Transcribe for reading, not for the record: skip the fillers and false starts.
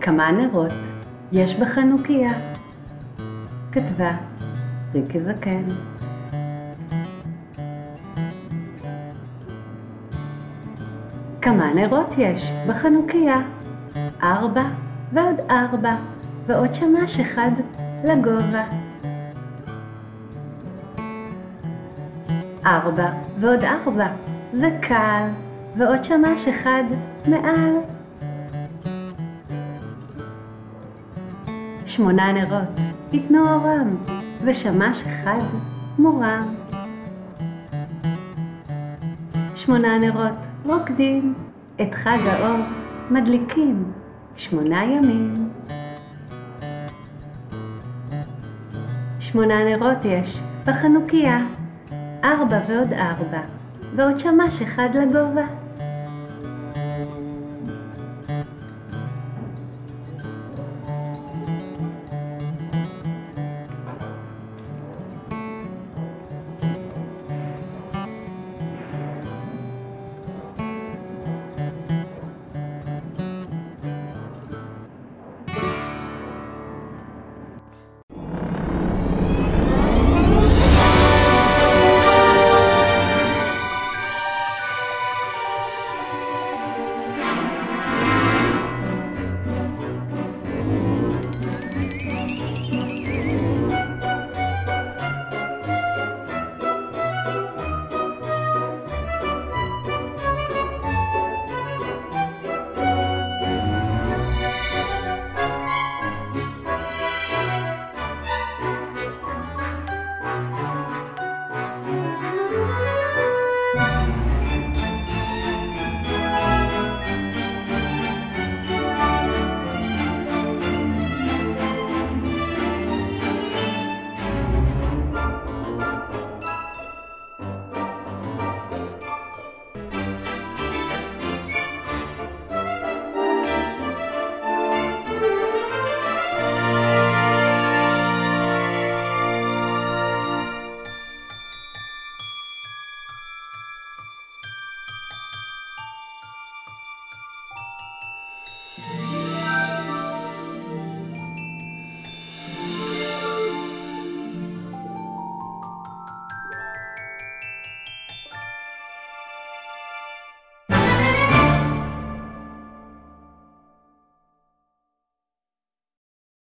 כמה נרות יש בחנוכיה? כתבה ריקי זקן. כמה נרות יש בחנוכיה? 4 ועוד 4 ועוד שמש אחד לגובה. 4 ועוד 4 וקל ועוד שמש אחד מעל. 8 נרות יתנו אורם ושמש אחד מורם. 8 נרות רוקדים את חג האור מדליקים 8 ימים. 8 נרות יש בחנוכיה, 4 ועוד 4 ועוד שמש אחד לגובה.